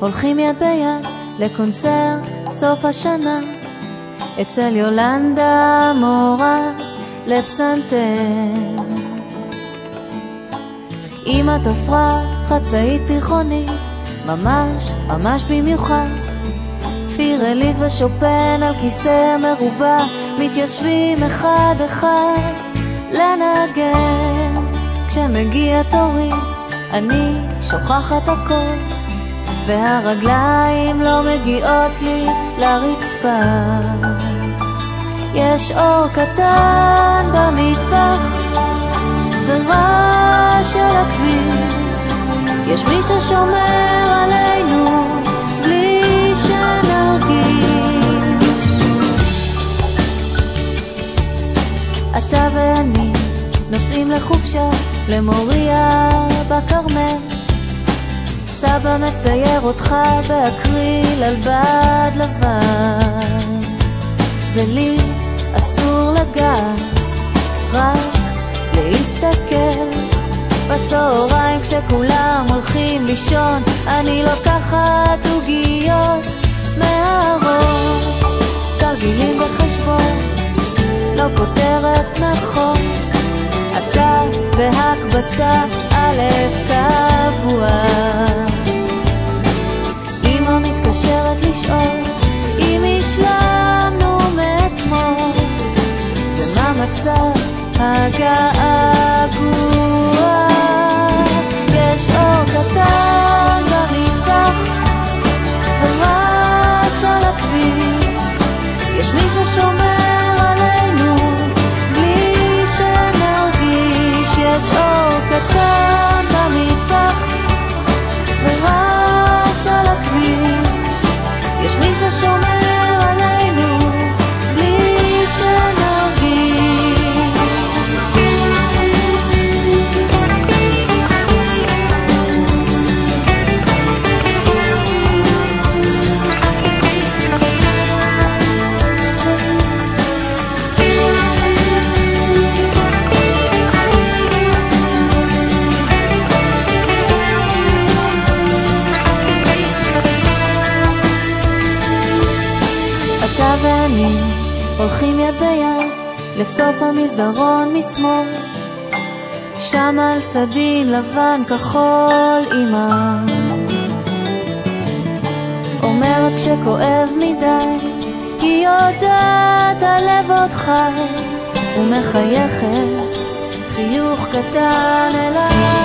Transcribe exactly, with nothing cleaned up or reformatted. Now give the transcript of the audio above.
הולכים יד ביד לקונצרט סוף השנה אצל יולנדה מורה לפסנתר. אמא תפרה חצאית פרחונית ממש ממש במיוחד. פיר אליז ושופן על כיסא מרובע מתיישבים אחד אחד לנגן. כשמגיע תורי אני שוכחת הכל והרגליים לא מגיעות לי לרצפה. יש אור קטן במטבח ורעש של הכביש. יש מי ששומר עלינו בלי שנרגיש. אתה ואני נוסעים לחופשה למוריה בקרמל. סבא מצייר אותך באקריל על בד לבן, ולי אסור לגעת, רק להסתכל. בצהריים כשכולם הולכים לישון אני לוקחת עוגיות מהראש. תרגילים בחשבון לא פותרת נכון. אתה והקבצה א' קבוע. אמא מתקשרת לשאול אם השלמנו מאתמול ומה מצב הגעגוע. יש אור קטן במטבח ורעש על הכביש. יש מי ששומר עלינו בלי שנרגיש. יש אור קטן במטבח ורעש על הכביש. יש מי ששומר עלינו בלי שנרגיש. אתה ואני הולכים יד ביד לסוף המסדרון משמאל. שם על סדין לבן כחול אמא אומרת כשכואב מדי היא יודעת הלב עוד חי ומחייכת חיוך קטן אליי.